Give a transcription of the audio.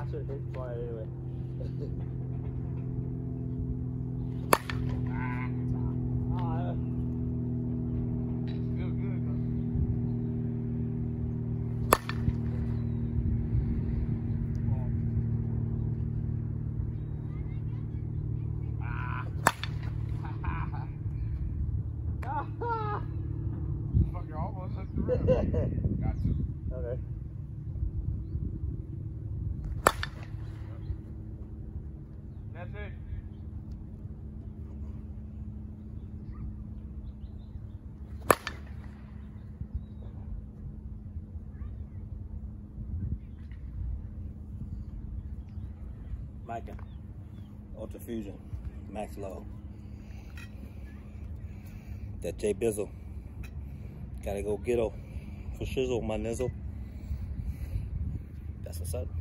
I should have hit for it anyway. Fucker almost hit the rim. Got to. Okay. That's it. Miken Ultra Fusion, max low. That J Bizzle. Gotta go ghetto for shizzle, my nizzle. That's what's up.